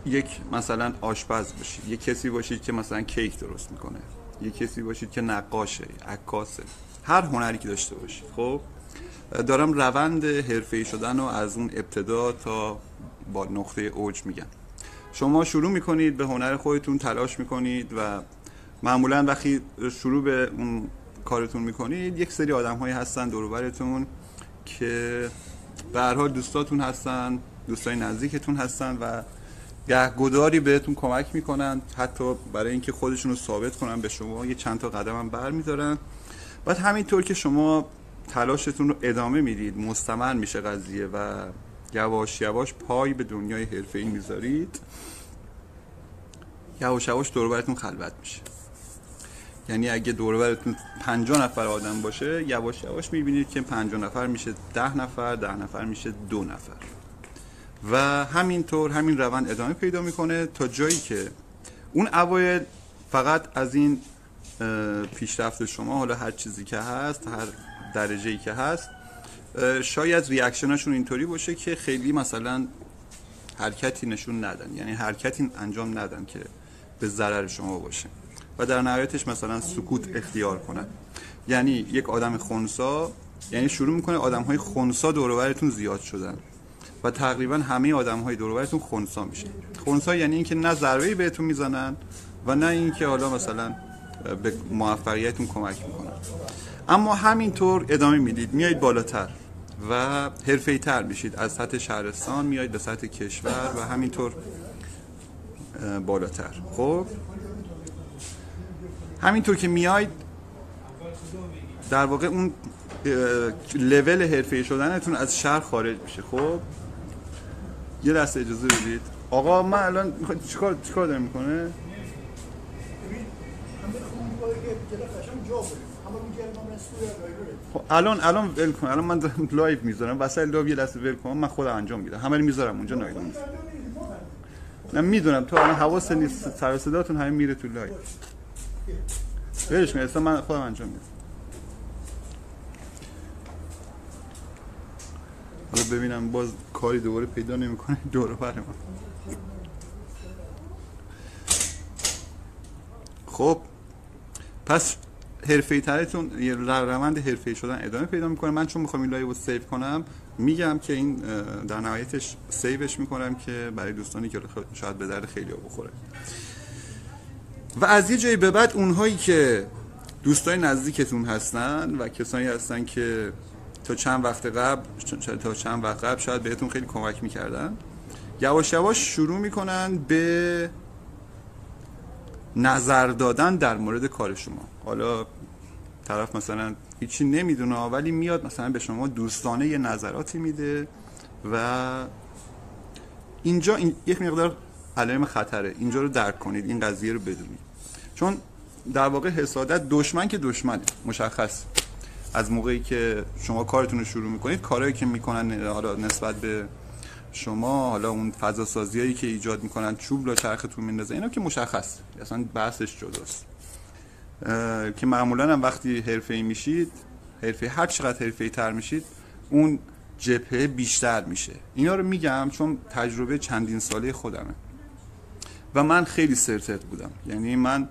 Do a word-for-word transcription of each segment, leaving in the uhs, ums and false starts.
یک مثلا آشپز باشید، یک کسی باشید که مثلا کیک درست میکنه، یک کسی باشید که نقاشه، عکاسه، هر هنری که داشته باشید. خب دارم روند حرفه‌ای شدن رو از اون ابتدا تا با نقطه اوج میگم. شما شروع میکنید به هنر خودتون، تلاش میکنید و معمولا وقتی شروع به اون کارتون میکنید یک سری آدم هایی هستن دور و برتون که به هر حال دوستاتون هستن، دوستای نزدیکتون هستن و گهگداری بهتون کمک میکنن، حتی برای اینکه خودشون رو ثابت کنن به شما یه چند تا قدم هم برمیدارن. بعد همینطور که شما تلاشتون رو ادامه میدید مستمر میشه قضیه و یواش یواش پای به دنیای حرفه‌ای میذارید، یواش یواش دور و برتون خلوت میشه. یعنی اگه دور و برتون پنجاه نفر آدم باشه، یواش یواش میبینید که پنجاه نفر میشه ده نفر، ده نفر میشه دو نفر و همینطور همین روند ادامه پیدا میکنه تا جایی که اون اوایل فقط از این پیشرفت شما، حالا هر چیزی که هست، هر درجه‌ای که هست، شاید ریاکشناشون اینطوری باشه که خیلی مثلا حرکتی نشون ندن، یعنی حرکتی انجام ندن که به ضرر شما باشه و در نهایتش مثلا سکوت اختیار کنن. یعنی یک آدم خنثی، یعنی شروع میکنه آدم‌های خنثی دور و برتون زیاد شدن و تقریبا همه آدم‌های دور و برتون خنثی میشن. خنثی یعنی اینکه نه ضربه‌ای بهتون میزنن و نه اینکه حالا مثلا به موفقیتتون کمک میکنن. اما همینطور ادامه میدید، میایید بالاتر و حرفه‌ای تر میشید، از سطح شهرستان میایید به سطح کشور و همینطور بالاتر. خب همینطور که میایید در واقع اون لول حرفه‌ای شدنتون از شهر خارج میشه. خب یه لحظه اجازه بدید. آقا من الان میخواد چیکار چیکار داره میکنه؟ خب الان الان ول کن، الان من دارم لایو میذارم، وسط لایو یه لحظه ول کن، من خودم انجام میدم، همه رو میذارم اونجا نایلون. من میدونم تو الان حواست نیست، سر و صداتون همه میره تو لایو. ولش کن، اصلا من خودم انجام میدم. حالا ببینم باز کاری دوباره پیدا نمیکنه دور و بر من. خب پس حرفه‌ای ترتون یه روند حرفه‌ای شدن ادامه پیدا میکنه. من چون میخوام این لایو رو سیو کنم میگم که این در نهایتش سیوش میکنم که برای دوستانی که شاید به درد خیلی ها بخوره. و از یه جایی به بعد اونهایی که دوستای نزدیکتون هستن و کسانی هستن که تا چند وقت قبل تا چند وقت قبل شاید بهتون خیلی کمک میکردن، یواش یواش شروع میکنن به نظر دادن در مورد کار شما. حالا طرف مثلا هیچی نمیدونه ولی میاد مثلا به شما دوستانه یه نظراتی میده و اینجا این یک مقدار علائم خطره. اینجا رو درک کنید، این قضیه رو بدونید، چون در واقع حسادت دشمن که دشمنه مشخص. از موقعی که شما کارتون رو شروع میکنید، کارهایی که میکنن حالا نسبت به شما، حالا اون فضا سازیایی که ایجاد میکنن، چوب لا چرختون میندازه، اینا که مشخص، اصلا بحثش جداست. که معمولا هم وقتی حرفه‌ای میشید، حرفه هر چقدر حرفه‌ای تر میشید، اون جبهه بیشتر میشه. اینا رو میگم چون تجربه چندین ساله خودمه و من خیلی سرتت بودم. یعنی من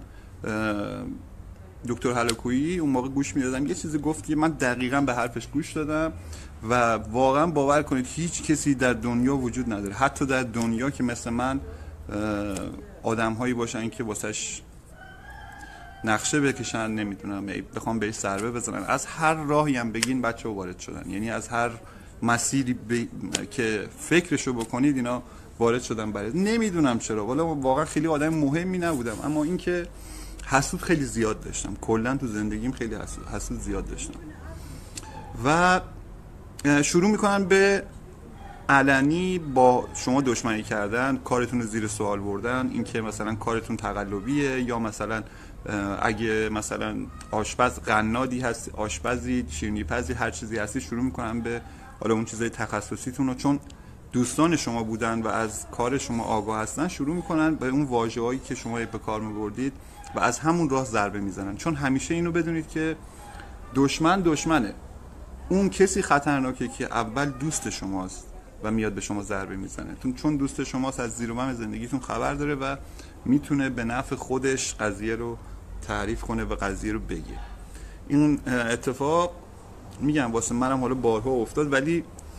دکتر هلاکویی اون موقع گوش میدادم، یه چیزی گفت که من دقیقاً به حرفش گوش دادم و واقعا باور کنید هیچ کسی در دنیا وجود نداره، حتی در دنیا که مثل من آدم هایی باشن که واسش نقشه بکشن، نمیدونم بخوام بهش ضربه بزنن، از هر راهی هم بگین بچه وارد شدن. یعنی از هر مسیری ب... که فکرشو بکنید اینا وارد شدن برای، نمیدونم چرا، والا واقعا خیلی آدم مهمی نبودم، اما اینکه حسود خیلی زیاد داشتم، کلا تو زندگیم خیلی حسود, حسود زیاد داشتم و شروع میکنن به علنی با شما دشمنی کردن، کارتون رو زیر سوال بردن، اینکه مثلا کارتون تقلبیه، یا مثلا اگه مثلا آشپز قنادی هست، آشپزی، شیرینی‌پزی، هر چیزی هستی، شروع میکنن به حالا اون چیزای تخصصیتون رو، چون دوستان شما بودن و از کار شما آگاه هستن، شروع میکنن به اون واژه‌هایی که شما به کار می‌بردید و از همون راه ضربه میزنن. چون همیشه اینو بدونید که دشمن دشمنه، اون کسی خطرناکه که اول دوست شماست و میاد به شما ضربه میزنه، چون دوست شماست، از زیر و بم زندگیتون خبر داره و میتونه به نفع خودش قضیه رو تعریف کنه و قضیه رو بگه. این اتفاق میگم واسه منم حالا بارها افتاد، ولی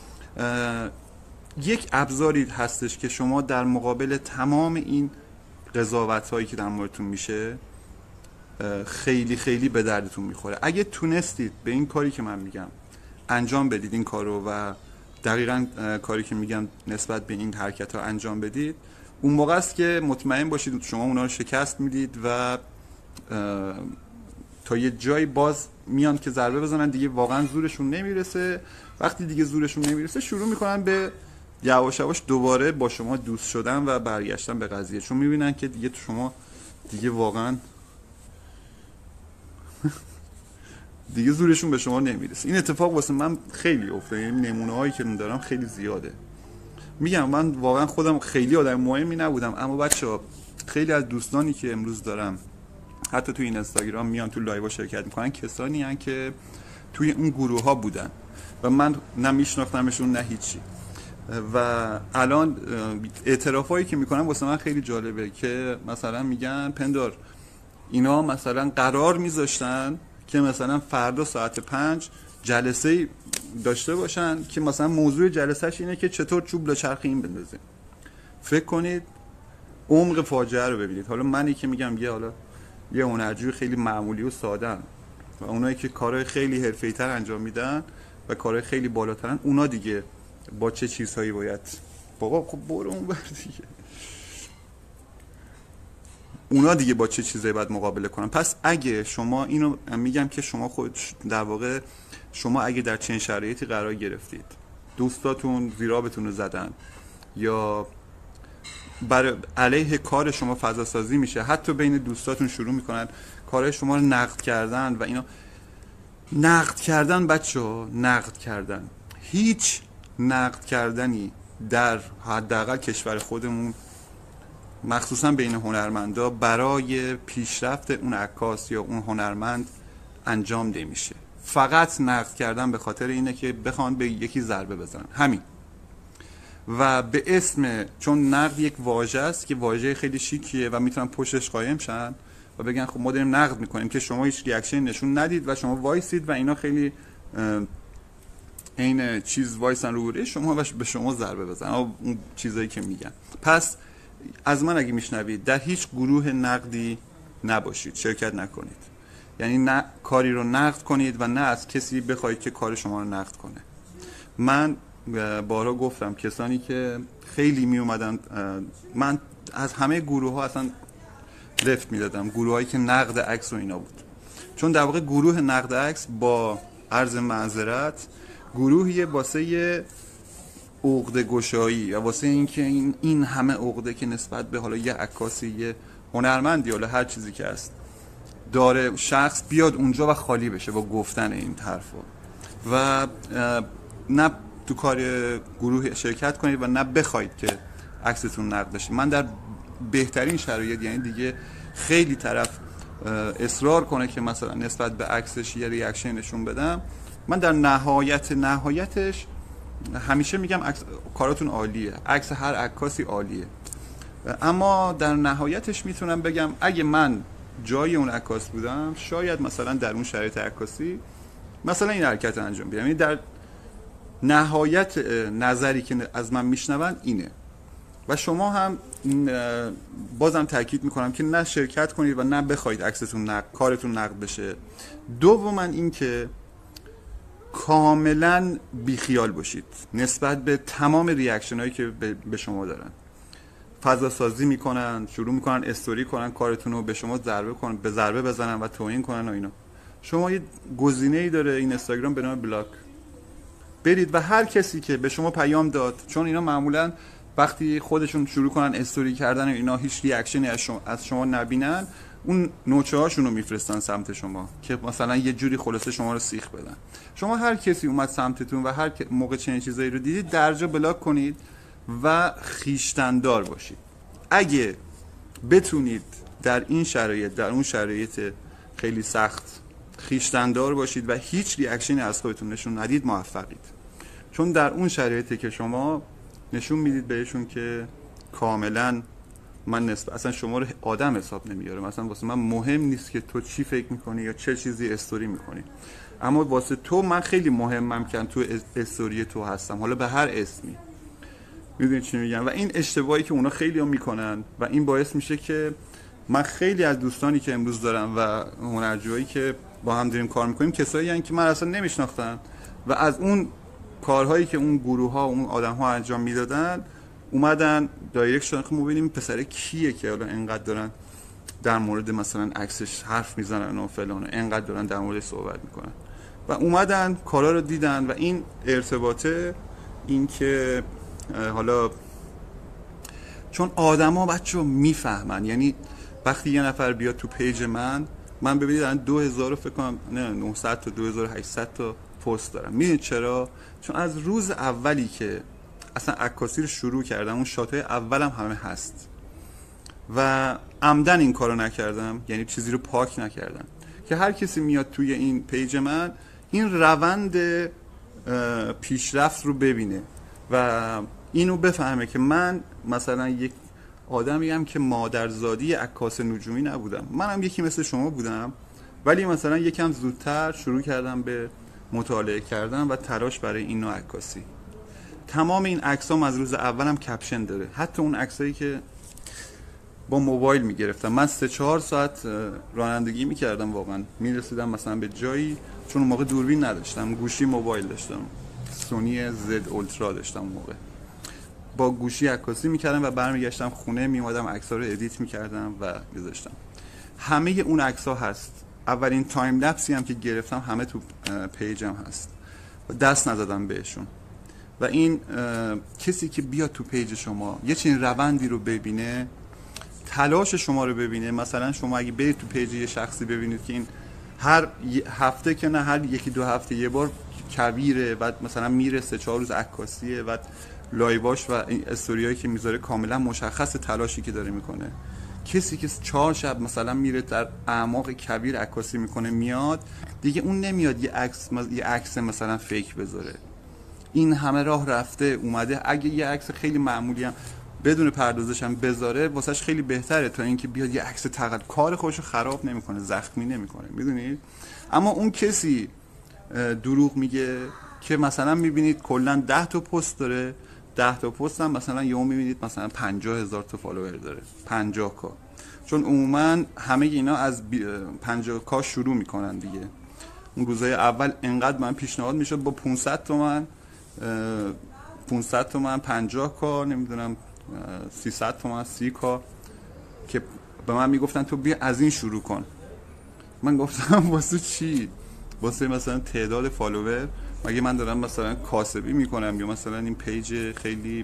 یک ابزاری هستش که شما در مقابل تمام این قضاوت هایی که در موردتون میشه خیلی خیلی به دردتون میخوره. اگه تونستید به این کاری که من میگم انجام بدید، این کارو، و دقیقاً کاری که میگم نسبت به این حرکت ها انجام بدید، اون موقع است که مطمئن باشید شما اونا رو شکست میدید و تا یه جایی باز میان که ضربه بزنن، دیگه واقعا زورشون نمیرسه. وقتی دیگه زورشون نمیرسه شروع میکنن به یواش یواش دوباره با شما دوست شدن و برگشتن به قضیه، چون میبینن که دیگه تو شما دیگه واقعا دیگه زورشون به شما نمیرسه. این اتفاق واسه من خیلی افتاده، یعنی نمونه هایی که من دارم خیلی زیاده. میگم من واقعا خودم خیلی آدم مهمی نبودم، اما بچه‌ها خیلی از دوستانی که امروز دارم حتی توی این اینستاگرام میان تو لایو شرکت میکنن، کسانی هستن که توی اون گروه ها بودن و من نه میشناختمشون نه هیچی، و الان اعترافایی که میکنن واسه من خیلی جالبه که مثلا میگن پندار اینا مثلا قرار میذاشتن که مثلا فردا ساعت پنج جلسه داشته باشن که مثلا موضوع جلسهش اینه که چطور چوب لچرخه این بندازیم. فکر کنید عمق فاجعه رو ببینید. حالا منی که میگم یه حالا یه هنرجوی خیلی معمولی و ساده‌ام و اونایی که کارهای خیلی حرفه‌ای‌تر انجام میدن و کارهای خیلی بالاترن، اونا دیگه با چه چیزهایی باید بابا خب برو اون بر دیگه اونا دیگه با چه چیزایی باید مقابله کنن. پس اگه شما اینو میگم که شما خود در واقع شما اگه در چنین شرایطی قرار گرفتید، دوستاتون زیرابتون رو زدن یا برای علیه کار شما فضا سازی میشه، حتی بین دوستاتون شروع میکنن کارهای شما رو نقد کردن و اینا. نقد کردن بچه‌ها، نقد کردن، هیچ نقد کردنی در حداقل کشور خودمون مخصوصا بین هنرمندا برای پیشرفت اون عکاس یا اون هنرمند انجام نمیشه. فقط نقد کردن به خاطر اینه که بخوان به یکی ضربه بزنن، همین. و به اسم، چون نقد یک واژه است که واژه خیلی شیکیه و میتونن پشتش قایم شن و بگن خب ما داریم نقد میکنیم که شما هیچ ریاکشن نشون ندید و شما وایسید و اینا خیلی این چیز وایسن روبروی شما و به شما ضربه بزنن، اون چیزایی که میگن. پس از من اگه میشنوید در هیچ گروه نقدی نباشید، شرکت نکنید. یعنی نه کاری رو نقد کنید و نه از کسی بخواید که کار شما رو نقد کنه. من بارها گفتم کسانی که خیلی می اومدن، من از همه گروه ها اصلا لفت میدادم، گروه هایی که نقد عکس و اینا بود، چون در واقع گروه نقد عکس با عرض معذرت گروهی واسه عقده گشایی و واسه اینکه این این همه عقده که نسبت به حالا یه عکاسی، یه هنرمندی، حالا هر چیزی که هست داره، شخص بیاد اونجا و خالی بشه با گفتن این حرفا و نه تو کار گروه شرکت کنید و نه بخواید که عکستون نقد بشه. من در بهترین شرایط، یعنی دیگه خیلی طرف اصرار کنه که مثلا نسبت به عکسش یه ریاکشن نشون بدم، من در نهایت نهایتش همیشه میگم عکس کاراتون عالیه، عکس هر عکاسی عالیه، اما در نهایتش میتونم بگم اگه من جای اون عکاس بودم شاید مثلا در اون شرایط عکاسی مثلا این حرکت انجام بدم. یعنی در نهایت نظری که از من میشنون اینه و شما هم بازم تاکید میکنم که نه شرکت کنید و نه بخواید عکستون نقد، کارتون نقد بشه. دوما این که کاملا بیخیال باشید نسبت به تمام ریاکشن هایی که به شما دارن، فضا سازی میکنن، شروع میکنن استوری کنن، کارتون رو به شما ضربه کنن، به ضربه بزنن و توهین کنن و اینا. شما یه گزینه‌ای داره این اینستاگرام به نام بلاک، برید و هر کسی که به شما پیام داد، چون اینا معمولا وقتی خودشون شروع کنن استوری کردن و اینا هیچ ریاکشنی از شما, از شما نبینن، اون نوچه هاشون رو میفرستن سمت شما که مثلا یه جوری خلاصه شما رو سیخ بدن. شما هر کسی اومد سمتتون و هر موقع چنین چیزایی رو دیدید درجا بلاک کنید و خیشتندار باشید. اگه بتونید در این شرایط، در اون شرایط خیلی سخت خیشتندار باشید و هیچ ریاکشنی از خودتون نشون ندید، موفقید. چون در اون شرایطی که شما نشون میدید بهشون که کاملا من نسبت اصلا شما رو آدم حساب نمیارم، اصلا واسه من مهم نیست که تو چی فکر میکنی یا چه چیزی استوری میکنی، اما واسه تو من خیلی مهمم که تو استوری تو هستم، حالا به هر اسمی. میدونید چی میگم؟ و این اشتباهی که اونا خیلی هم میکنن و این باعث میشه که من خیلی از دوستانی که امروز دارم و هنرجوهایی که با هم داریم کار میکنیم کسایی هستن که من اصلا نمیشناختن و از اون کارهایی که اون گروه ها اون آدم ها انجام میدادن اومدن دایرکت شدن که ما ببینیم پسر کیه که حالا انقدر دارن در مورد مثلا عکسش حرف میزنن و فلان و انقدر دارن در مورد صحبت میکنن و اومدن کارا رو دیدن و این ارتباطه، این که حالا چون آدما بچه‌ها میفهمن، یعنی وقتی یه نفر بیاد تو پیج من من ببینید الان دو هزار فکر کنم نه نهصد تا دو هزار و هشتصد تا پست دارم. میدونید چرا؟ چون از روز اولی که اصلا عکاسی رو شروع کردم اون شاتای اولم همه هست و عمدن این کارو نکردم، یعنی چیزی رو پاک نکردم که هر کسی میاد توی این پیج من این روند پیشرفت رو ببینه و اینو بفهمه که من مثلا یک آدمی هم که مادرزادی عکاس نجومی نبودم، منم یکی مثل شما بودم ولی مثلا یکم زودتر شروع کردم به مطالعه کردن و تلاش برای این نوع عکاسی. تمام این عکسام از روز اولم کپشن داره، حتی اون عکسایی که با موبایل میگرفتم. من سه چهار ساعت رانندگی میکردم، واقعا میرسیدم مثلا به جایی، چون اون موقع دوربین نداشتم، گوشی موبایل داشتم، سونی زد اولترا داشتم اون موقع، با گوشی عکاسی میکردم و برمیگشتم خونه میومدم عکس‌ها رو ادیت میکردم و میذاشتم. همه اون عکس‌ها هست، اولین تایم لپسی هم که گرفتم همه تو پیجم هست و دست نزدم بهشون. و این کسی که بیاد تو پیج شما یه چنین روندی رو ببینه، تلاش شما رو ببینه، مثلا شما اگه برید تو پیج یه شخصی ببینید که این هر هفته که نه هر یکی دو هفته یه بار کبیره، بعد مثلا میره سه چهار روز عکاسیه، بعد لایواش و این استوریایی که میذاره کاملا مشخص تلاشی که داره میکنه. کسی که چهار شب مثلا میره در اعماق کبیر عکاسی میکنه میاد دیگه، اون نمیاد یه عکس یه عکس مثلا فیک بذاره. این همه راه رفته اومده، اگه یه عکس خیلی معمولی هم بدون پردازش هم بذاره واسش خیلی بهتره تا اینکه بیاد یه عکس تقل کار خودشو خراب نمیکنه، زخمی نمیکنه، میدونید. اما اون کسی دروغ میگه که مثلا میبینید کلا ده تا پست داره، ده تا پست هم مثلا یهو میبینید مثلا پنجاه هزار تا فالوور داره، پنجاه کا، چون عموما همه اینا از پنجاه کا شروع میکنن دیگه. اون روزای اول انقدر من پیشنهاد میشد با پانصد تومن پانصد تومن پنجاه کا نمیدونم سیصد تومن سی کا که به من میگفتن تو بیا از این شروع کن. من گفتم واسه چی؟ واسه مثلا تعداد فالوور؟ مگه من دارم مثلا کاسبی میکنم یا مثلا این پیج خیلی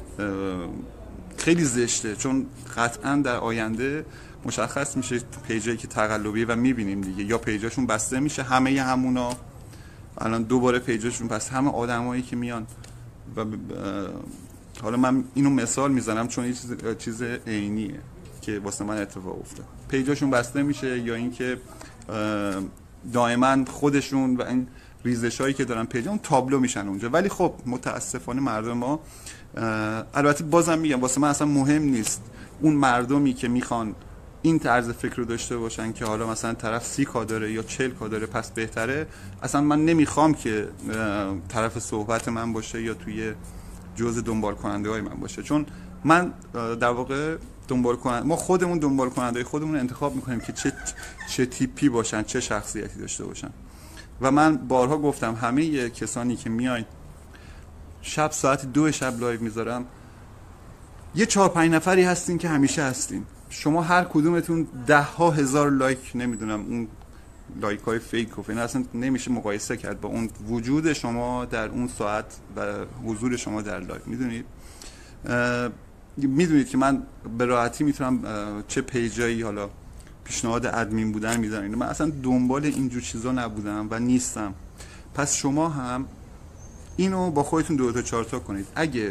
خیلی زشته؟ چون قطعا در آینده مشخص میشه پیجایی که تقلبیه و میبینیم دیگه، یا پیجاشون بسته میشه، همه ی همونا الان دوباره پیجاشون بس، همه آدمایی که میان و حالا من اینو مثال میزنم چون این چیز چیز عینیه که واسه من اتفاق افتاد، پیجاشون بسته میشه یا اینکه دائما خودشون و این ریزشایی که دارن پیج اون تابلو میشن اونجا. ولی خب متاسفانه مردم ما، البته بازم میگم واسه من اصلا مهم نیست اون مردمی که میخوان این طرز فکر رو داشته باشن که حالا مثلا طرف سی کا داره یا چهل کا داره پس بهتره، اصلا من نمیخوام که طرف صحبت من باشه یا توی جزء دنبال کننده های من باشه، چون من در واقع دنبال کننده، ما خودمون دنبال کننده خودمون انتخاب میکنیم که چه چه تیپی باشن، چه شخصیتی داشته باشن. و من بارها گفتم همه کسانی که میاین شب ساعت دو شب لایو میذارم، یه چهار پنج نفری هستین که همیشه هستین. شما هر کدومتون ده ها هزار لایک، نمیدونم اون لایک های فیک و فینا اصلا نمیشه مقایسه کرد با اون وجود شما در اون ساعت و حضور شما در لایو. میدونید میدونید که من به راحتی میتونم چه پیجایی حالا پیشنهاد ادمین بودن میذارم، من اصلا دنبال اینجور چیزا نبودم و نیستم. پس شما هم اینو با خودتون دو تا چهار تا کنید. اگه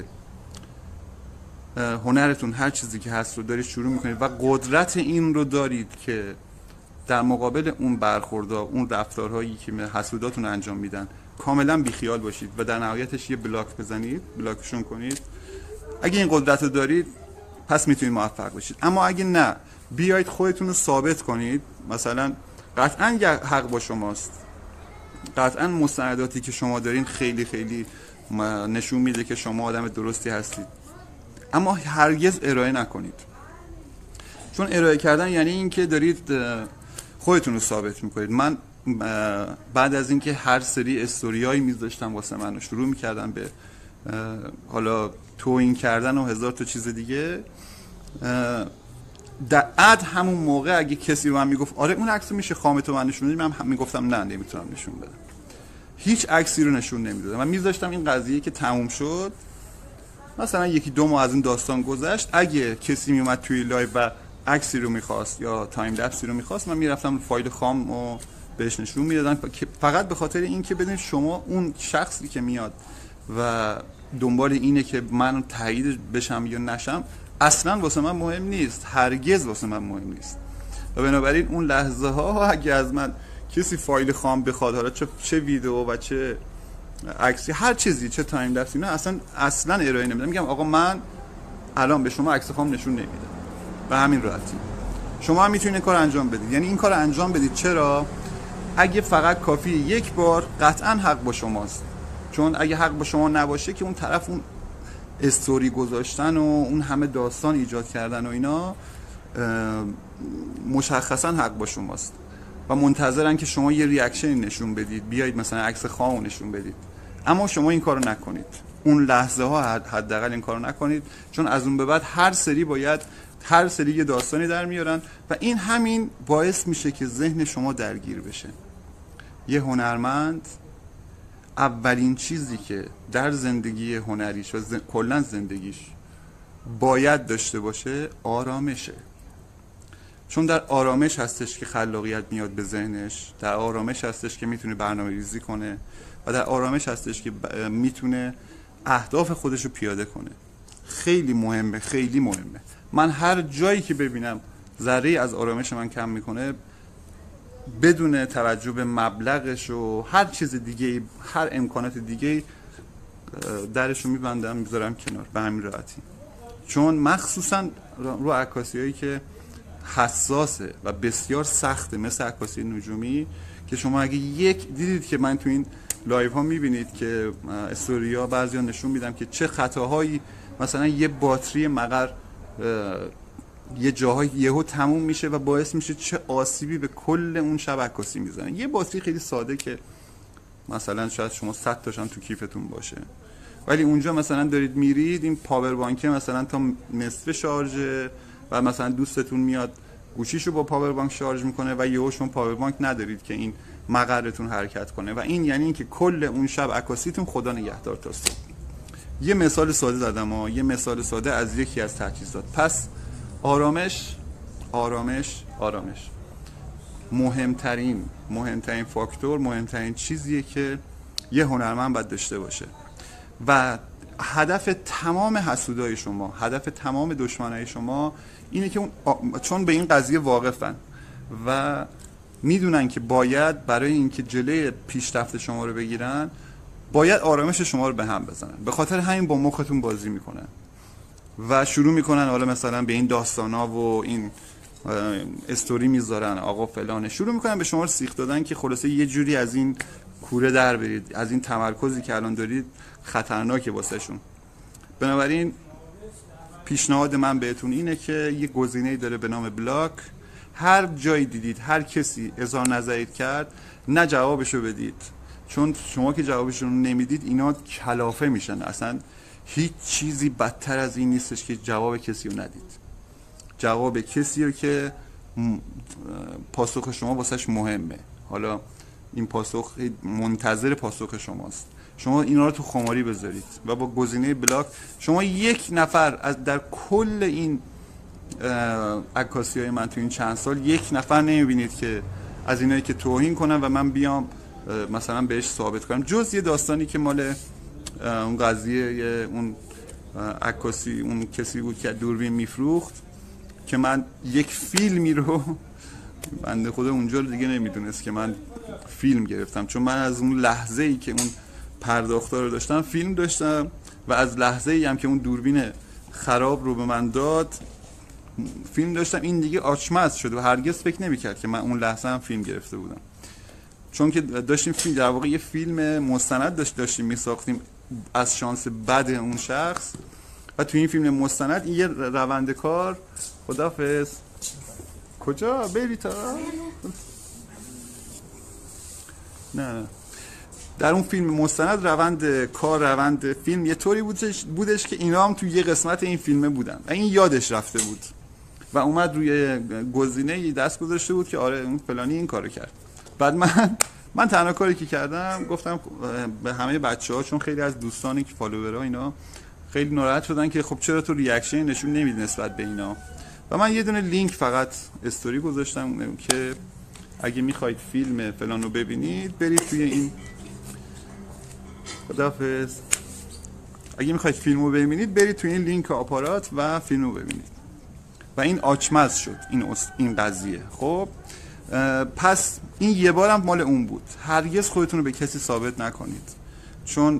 هنرتون هر چیزی که هست رو دارید شروع میکنید و قدرت این رو دارید که در مقابل اون برخوردها، اون رفتارهایی که حسوداتون انجام میدن کاملا بیخیال باشید و در نهایتش یه بلاک بزنید، بلاکشون کنید اگه این قدرت رو دارید پس میتونید موفق بشید. اما اگه نه، بیایید خودتون رو ثابت کنید، مثلا قطعا حق با شماست، قطعا مستنداتی که شما دارین خیلی خیلی نشون میده که شما آدم درستی هستید، اما هرگز ارائه نکنید. چون ارائه کردن یعنی این که دارید خودتون رو ثابت میکنید. من بعد از اینکه هر سری استوریایی میذاشتم واسه من و شروع میکردم به حالا تویین کردن و هزار تا چیز دیگه، در عد همون موقع اگه کسی به من میگفت آره اون عکس میشه خامتو من نشون بدی، من میگفتم نه نمیتونم نشون بدم، هیچ عکسی رو نشون نمیدادم. من میذاشتم این قضیه که تموم شد، مثلا یکی دو ماه از این داستان گذشت، اگه کسی میومد توی لایو و عکسی رو میخواست یا تایم لپسی رو میخواست، من میرفتم فایل خام و بهش نشون میدادم، فقط به خاطر این که بدونید شما اون شخصی که میاد و دنبال اینه که من تایید بشم یا نشم اصلا واسه من مهم نیست، هرگز واسه من مهم نیست. و بنابراین اون لحظه ها اگه از من کسی فایل خام بخواد، حالا چه چه ویدیو و چه عکسی، هر چیزی، چه تایم لپسی، نه اصلا اصلا ارائه نمیدم. میگم آقا من الان به شما عکس خام نشون نمیدم، به همین راحتی. شما هم میتونید این کار انجام بدید، یعنی این کار انجام بدید. چرا؟ اگه فقط کافی یک بار، قطعا حق با شماست. چون اگه حق با شما نباشه که اون طرف اون استوری گذاشتن و اون همه داستان ایجاد کردن و اینا مشخصا حق با شماست و منتظرن که شما یه ریاکشنی نشون بدید، بیایید مثلا عکس خامو نشون بدید. اما شما این کارو نکنید، اون لحظه ها حداقل این کارو نکنید، چون از اون به بعد هر سری باید هر سری یه داستانی در میارن و این همین باعث میشه که ذهن شما درگیر بشه. یه هنرمند اولین چیزی که در زندگی هنریش و زن... کلا زندگیش باید داشته باشه آرامشه. چون در آرامش هستش که خلاقیت میاد به ذهنش، در آرامش هستش که میتونه برنامه ریزی کنه و در آرامش هستش که میتونه اهداف خودش رو پیاده کنه. خیلی مهمه، خیلی مهمه. من هر جایی که ببینم ذره از آرامش من کم میکنه، بدون توجه به مبلغش و هر چیز دیگه، هر امکانات دیگه، درش رو میبندم میذارم کنار، به همین راحتی. چون مخصوصا رو عکاسی هایی که حساسه و بسیار سخته، مثل عکاسی نجومی، که شما اگه یک دیدید که من تو این لایو ها میبینید که استوریا بعضیا نشون میدم که چه خطاهایی، مثلا یه باتری مقر یه جاهای یهو تموم میشه و باعث میشه چه آسیبی به کل اون شب عکاسی میزنه. یه باتری خیلی ساده که مثلا شاید شما صد تاشم تو کیفتون باشه، ولی اونجا مثلا دارید میرید این پاور بانک مثلا تا نصف شارژه و مثلا دوستتون میاد گوشیشو با پاور بانک شارژ میکنه و یهو شما پاور بانک ندارید که این مقرتون حرکت کنه و این یعنی این که کل اون شب عکاسیتون خدا نگهدار تا صبح. یه مثال ساده زدم ها، یه مثال ساده از یکی از تجهیزات. پس آرامش آرامش آرامش مهمترین مهمترین فاکتور، مهمترین چیزیه که یه هنرمند باید داشته باشه. و هدف تمام حسودای شما، هدف تمام دشمنای شما اینه که اون آ... چون به این قضیه واقفن و میدونن که باید برای اینکه جلوی پیشرفت شما رو بگیرن، باید آرامش شما رو به هم بزنن. به خاطر همین با مختون بازی میکنن و شروع میکنن حالا مثلا به این داستانا و این استوری میذارن آقا فلانه، شروع میکنن به شما رو سیخ دادن که خلاصه یه جوری از این کوره در برید، از این تمرکزی که الان دارید خطرناکه واسه شون. بنابراین پیشنهاد من بهتون اینه که یه گزینه‌ای داره به نام بلاک. هر جایی دیدید هر کسی اظهار نظرید کرد، نه جوابشو بدید، چون شما که جوابشون رو نمیدید اینا کلافه میشن. اصلا هیچ چیزی بدتر از این نیستش که جواب کسی رو ندید. جواب کسی رو که پاسخ شما واسش مهمه، حالا این پاسخ منتظر پاسخ شماست، شما اینا رو تو خماری بذارید و با گزینه بلاک شما یک نفر از در کل این عکاسی های من تو این چند سال یک نفر نمیبینید که از اینایی که توهین کنن و من بیام مثلا بهش ثابت کنم، جز یه داستانی که مال اون قضیه اون عکاسی اون کسی بود که دوربین میفروخت که من یک فیلمی رو بنده خدا اونجا رو دیگه نمیدونست که من فیلم گرفتم، چون من از اون لحظه ای که اون پرداختا رو داشتم فیلم داشتم و از لحظه ای هم که اون دوربین خراب رو به من داد فیلم داشتم، این دیگه آچمز شد و هرگز فکر نمی‌کرد که من اون لحظه هم فیلم گرفته بودم، چون که داشتیم فیلم در واقع یه فیلم مستند داشت داشتیم میساختیم از شانس بد اون شخص و توی این فیلم مستند این یه روند کار. خدافظ. کجا بری تا نه در اون فیلم مستند روند کار روند فیلم یه طوری بودش, بودش که اینا هم توی یه قسمت این فیلمه بودن و این یادش رفته بود و اومد روی گزینه دست گذاشته بود که آره اون فلانی این کارو کرد. بعد من من تنها کاری که کردم گفتم به همه بچه‌ها، چون خیلی از دوستانی که فالوورها اینا خیلی ناراحت شدن که خب چرا تو ریاکشن نشون نمیدی نسبت به اینا، و من یه دونه لینک فقط استوری گذاشتم که اگه میخواید فیلم فلان رو ببینید برید توی این خداحافظ اگه میخواید فیلم رو ببینید برید توی این لینک آپارات و فیلم رو ببینید. و این آچمز شد این این قضیه. خب پس این یه بارم مال اون بود. هرگز خودتون رو به کسی ثابت نکنید، چون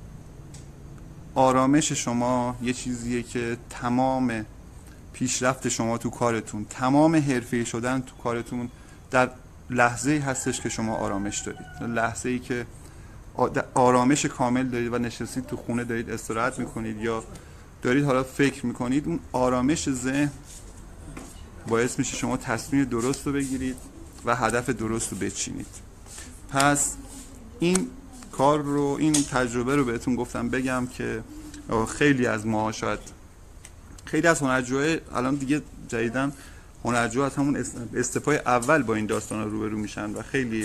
آرامش شما یه چیزیه که تمام پیشرفت شما تو کارتون، تمام حرفه‌ای شدن تو کارتون در لحظه‌ای هستش که شما آرامش دارید، لحظه‌ای که آرامش کامل دارید و نشستید تو خونه دارید استراحت میکنید یا دارید حالا فکر میکنید. اون آرامش ذهن باعث میشه شما تصمیم درست رو بگیرید و هدف درست رو بچینید. پس این کار رو، این تجربه رو بهتون گفتم بگم که خیلی از ما شاید خیلی از هنرجوهای الان دیگه جدیدن هنرجوها از همون استپای اول با این داستان رو روبرو میشن و خیلی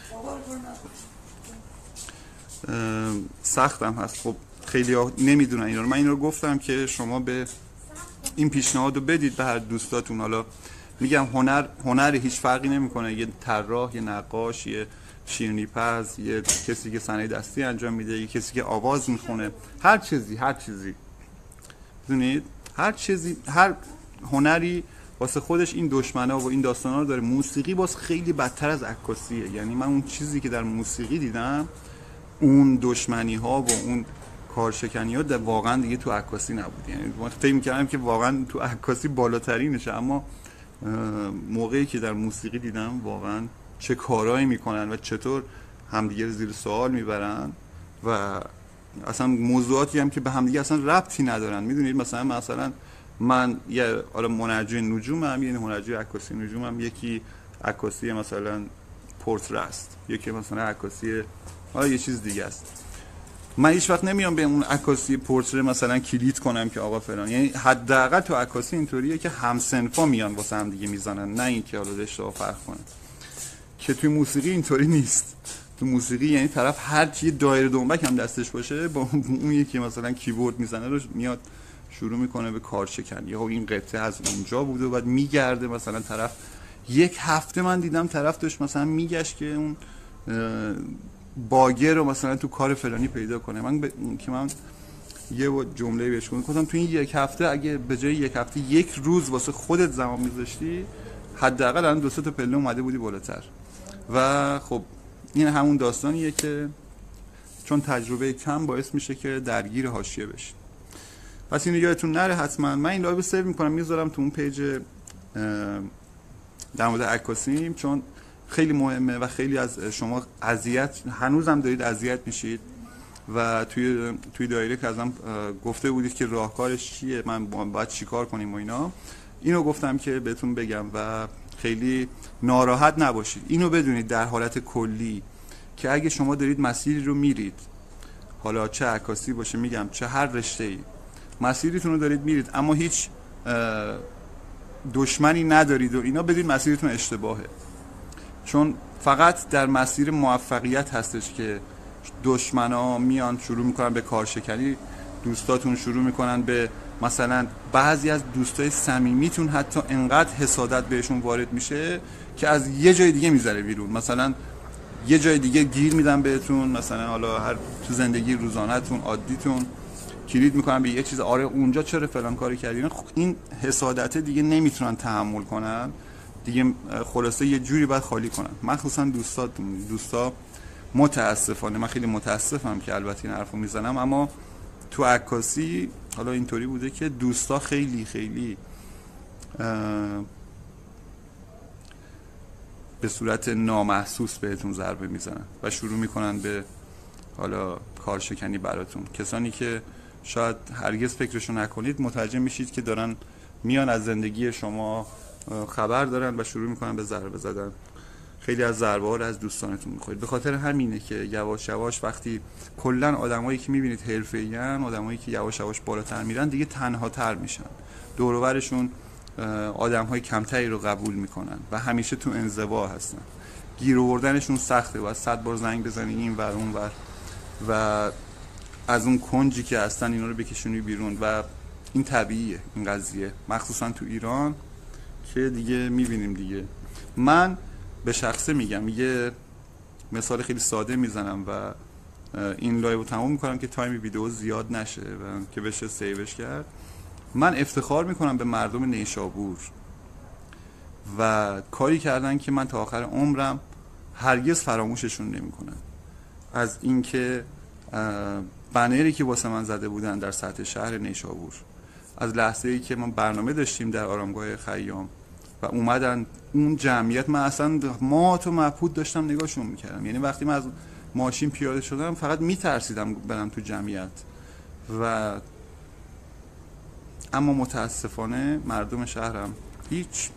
سختم هست. خب خیلی ها نمیدونن اینا رو. من این رو گفتم که شما به این پیشنهاد رو بدید به هر دوستاتون. حالا میگم هنر هنر هیچ فرقی نمیکنه، یه طراح، یه نقاش، یه شیرینی‌پز، یه کسی که صنایع دستی انجام میده، یه کسی که آواز میخونه، هر چیزی هر چیزی دونید هر چیزی هر هنری واسه خودش این دشمنا و این داستانا رو داره. موسیقی باز خیلی بدتر از عکاسیه. یعنی من اون چیزی که در موسیقی دیدم، اون دشمنی ها و اون کارشکنی ها واقعا دیگه تو عکاسی نبود. یعنی من فکر می‌کردم که واقعا تو عکاسی بالاترینشه، اما موقعی که در موسیقی دیدم واقعا چه کارهایی میکنن و چطور همدیگه رو زیر سوال میبرن و اصلا موضوعاتی هم که به همدیگه اصلا ربطی ندارن. میدونید مثلا مثلا من یه حالا منجم نجومم، یعنی هنرجوی عکاسی نجومم، یکی عکاسی مثلا پورتره است، یکی مثلا عکاسی حالا یه چیز دیگه است. من هیچ وقت نمیام به اون عکاسی پورتره مثلا کلید کنم که آقا فلان. یعنی حداقل تو عکاسی اینطوریه که همسنفا میان واسه هم دیگه میزنن، نه اینکه حالا رشته ها فرق کنه. که توی موسیقی اینطوری نیست. تو موسیقی یعنی طرف هر چی دایره دنبک هم دستش باشه با اون یکی مثلا کیبورد میزنه رو میاد شروع میکنه به کار شکنی. یا این قطعه از اونجا بوده و بعد میگرده مثلا طرف یک هفته من دیدم طرف داشت مثلا میگشت که اون باگر رو مثلا تو کار فلانی پیدا کنه. من ب... که من یه جمله بهش گفتم تو این یک هفته اگه به جای یک هفته یک روز واسه خودت زمان میذاشتی حداقل الان دو سه تا پله اومده بودی بالاتر. و خب این همون داستانیه که چون تجربه کم باعث میشه که درگیر حاشیه بشید. پس اینو یادتون نره حتما. من این لایو سیو میکنم میذارم تو اون پیج در مورد عکاسیم، چون خیلی مهمه و خیلی از شما اذیت هنوزم دارید اذیت میشید و توی توی دایره که ازم گفته بودید که راهکارش چیه، من باید چیکار کنیم و اینا. اینو گفتم که بهتون بگم و خیلی ناراحت نباشید. اینو بدونید در حالت کلی که اگه شما دارید مسیری رو میرید، حالا چه عکاسی باشه میگم چه هر رشته‌ای، مسیرتون رو دارید میرید اما هیچ دشمنی ندارید و اینا، بدید مسیرتون اشتباهه. چون فقط در مسیر موفقیت هستش که دشمنا میان شروع میکنن به کارشکنی، دوستاتون شروع میکنن به مثلا بعضی از دوستای صمیمیتون حتی انقدر حسادت بهشون وارد میشه که از یه جای دیگه میذاره بیرون، مثلا یه جای دیگه گیر میدن بهتون، مثلا حالا هر تو زندگی روزانه‌تون عادیتون کلید میکنن به یه چیز، آره اونجا چرا فلان کاری کردین. این حسادت دیگه نمیتونن تحمل کنن دیگه، خلاصه یه جوری باید خالی کنن. مخصوصا دوستا دوستا متاسفانه من خیلی متاسفم که البته این حرفو میزنم، اما تو عکاسی حالا اینطوری بوده که دوستا خیلی خیلی به صورت نامحسوس بهتون ضربه میزنن و شروع میکنن به حالا کارشکنی براتون. کسانی که شاید هرگز فکرشو نکنید متوجه میشید که دارن میان از زندگی شما خبر دارن و شروع میکنن به ضربه زدن. خیلی از ضربه ها رو از دوستانتون میخورید. به خاطر همینه که یواش یواش وقتی کلا آدمایی که میبینید حرفه‌این، آدمایی که یواش یواش بالاتر میرن دیگه تنها تر میشن. دور و برشون آدم‌های کمتری رو قبول میکنن و همیشه تو انزوا هستن. گیر آوردنشون سخته، باید صد بار زنگ بزنی این ور اون ور و از اون کنجی که هستن اینا رو بکشونی بیرون و این طبیعیه این قضیه، مخصوصا تو ایران که دیگه میبینیم دیگه. من به شخصه میگم، یه مثال خیلی ساده میزنم و این لایو رو تموم میکنم که تایم ویدیو زیاد نشه و که بشه سیوش کرد. من افتخار میکنم به مردم نیشابور و کاری کردن که من تا آخر عمرم هرگز فراموششون نمیکنم. از اینکه بنری که واسه من زده بودن در سطح شهر نیشابور، از لحظه ای که ما برنامه داشتیم در آرامگاه خیام و اومدن اون جمعیت، من اصلا ما تو مبهوت داشتم نگاهشون میکردم. یعنی وقتی من از ماشین پیاده شدم فقط میترسیدم برم تو جمعیت. و اما متاسفانه مردم شهرم هیچ،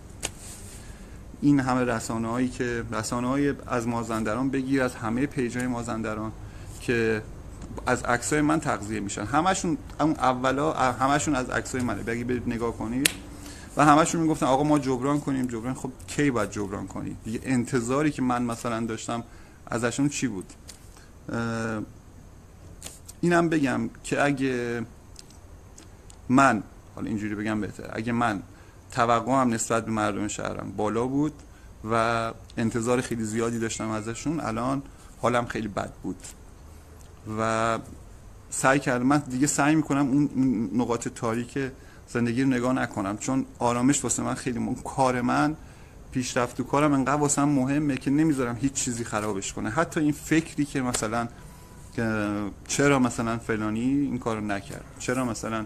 این همه رسانه هایی که رسانه های از مازندران بگیر، از همه پیجای مازندران که از عکسای من تغذیه میشن، همشون اون اولا همشون از عکسای منه. بگی برید نگاه کنید و همشون میگفتن آقا ما جبران کنیم جبران. خب کی باید جبران کنید دیگه؟ انتظاری که من مثلا داشتم ازشون چی بود؟ اینم بگم که اگه من، حالا اینجوری بگم بهتره، اگه من توقعم نسبت به مردم شهرم بالا بود و انتظار خیلی زیادی داشتم ازشون، الان حالم خیلی بد بود و سعی کردم، من دیگه سعی میکنم اون نقاط تاریک زندگی رو نگاه نکنم، چون آرامش واسه من خیلی مهم. کار من، پیشرفت تو کارم انقدر واسه من مهمه که نمیذارم هیچ چیزی خرابش کنه. حتی این فکری که مثلا چرا مثلا فلانی این کارو نکرد، چرا مثلا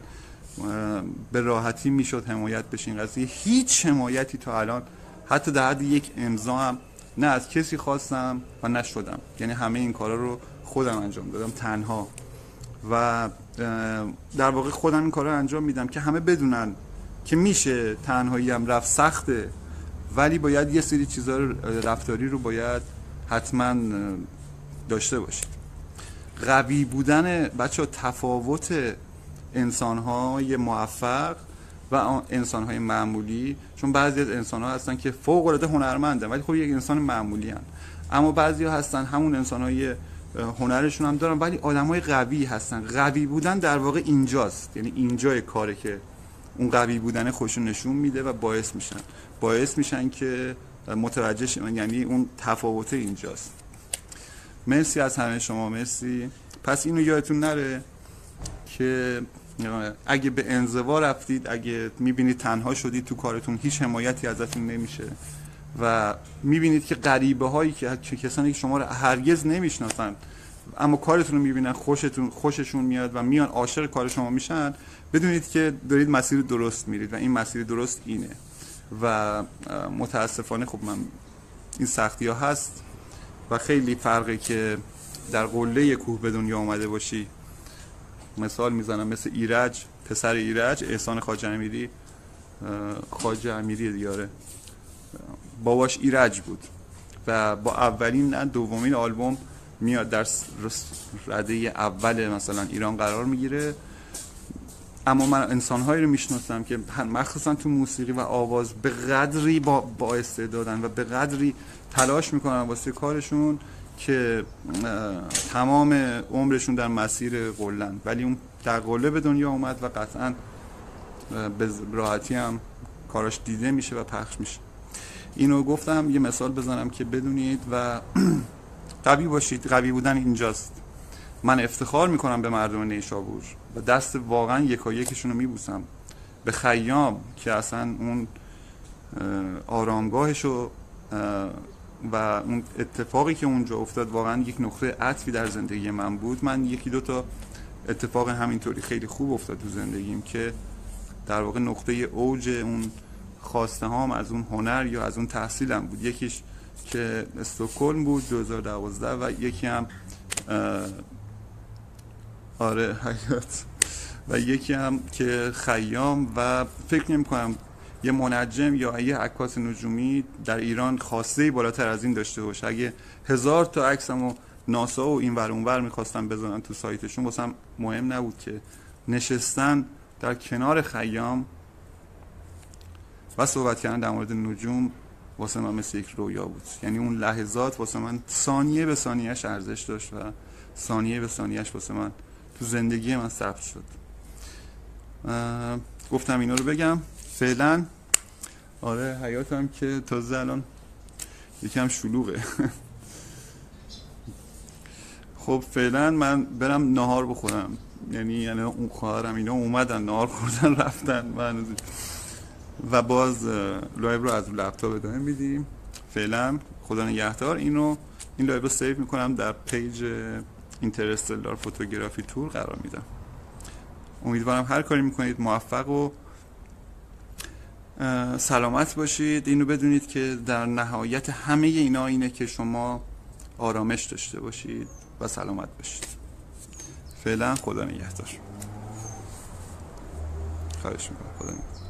به راحتی میشد حمایت بشه این قضیه، هیچ حمایتی تا الان حتی در حد یک امضا هم نه از کسی خواستم و نشدم. یعنی همه این کارا رو خودم انجام دادم تنها و در واقع خودم این کارا رو انجام میدم که همه بدونن که میشه، تنهایی هم رفت سخته، ولی باید یه سری چیزا رو، رفتاری رو باید حتما داشته باشید. قوی بودن بچه، تفاوت انسان‌های موفق و انسان‌های معمولی، چون بعضی از انسان‌ها هستن که فوق‌العاده هنرمندن ولی خب یک انسان معمولی هستن، اما بعضی‌ها هستن همون انسان‌های هنرشون هم دارن ولی آدم‌های قوی هستن. قوی بودن در واقع اینجاست، یعنی اینجای کاره که اون قوی بودن خودشون نشون میده و باعث میشن باعث میشن که متوجه شن، یعنی اون تفاوت اینجاست. مرسی از همه شما، مرسی. پس اینو یادتون نره که اگه به انزوا رفتید، اگه میبینید تنها شدید تو کارتون، هیچ حمایتی ازتون نمیشه و میبینید که غریبه هایی که کسانی که شما رو هرگز نمیشناسن اما کارتون رو میبینن، خوشتون خوششون میاد و میان عاشق کار شما میشن، بدونید که دارید مسیر درست میرید و این مسیر درست اینه. و متاسفانه خب من این سختی ها هست و خیلی فرقه که در قله کوه به دنیا آمده باشی. مثال میزنم مثل ایرج، پسر ایرج، احسان خواجه امیری، خواجه امیری دیاره، باباش ایرج بود و با اولین نه دومین آلبوم میاد در رده اول مثلا ایران قرار میگیره. اما من انسان‌هایی رو میشناسم که مخصوصا تو موسیقی و آواز به قدری با, با استعدادن و به قدری تلاش میکنن واسه کارشون که تمام عمرشون در مسیر قلن، ولی اون در قله به دنیا اومد و قطعا به راحتی هم کاراش دیده میشه و پخش میشه. اینو گفتم یه مثال بزنم که بدونید و قوی باشید. قوی بودن اینجاست. من افتخار میکنم به مردم نیشابور و دست واقعا یکا یکشون رو میبوسم. به خیام که اصلا اون آرامگاهشو و اون اتفاقی که اونجا افتاد واقعا یک نقطه عطفی در زندگی من بود. من یکی دو تا اتفاق همینطوری خیلی خوب افتاد تو زندگیم که در واقع نقطه اوج اون خواسته هام از اون هنر یا از اون تحصیلم بود. یکیش که استکهلم بود دو هزار و دوازده و یکی هم آره حیات و یکی هم که خیام. و فکر نمی کنم یه منجم یا یه عکاس نجومی در ایران خواسته بالاتر از این داشته باشه. اگه هزار تا عکسمو ناسا و این ور اون ور میخواستن بذارن تو سایتشون، واسم مهم نبود که نشستن در کنار خیام و صحبت کردن در مورد نجوم واسه من مثل یک رویا بود. یعنی اون لحظات واسه من ثانیه به ثانیهش ارزش داشت و ثانیه به ثانیهش واسه من تو زندگی من ثبت شد. گفتم اینا رو بگم فعلا. آره حیاتم که تازه الان یکم شلوغه. خب فعلا من برم نهار بخورم. یعنی یعنی اون خواهرم اینا اومدن نهار خوردن رفتن من و باز لایو رو از لپتاپ ادامه میدیم. فعلا خدا نگهدار. اینو این لایو رو سیو میکنم در پیج اینترستلار فوتوگرافی تور قرار میدم. امیدوارم هر کاری میکنید موفق و سلامت باشید. اینو بدونید که در نهایت همه اینا اینه که شما آرامش داشته باشید و سلامت باشید. فعلا خدا نگهدار. خواهش میکنم. خدا نگهدار.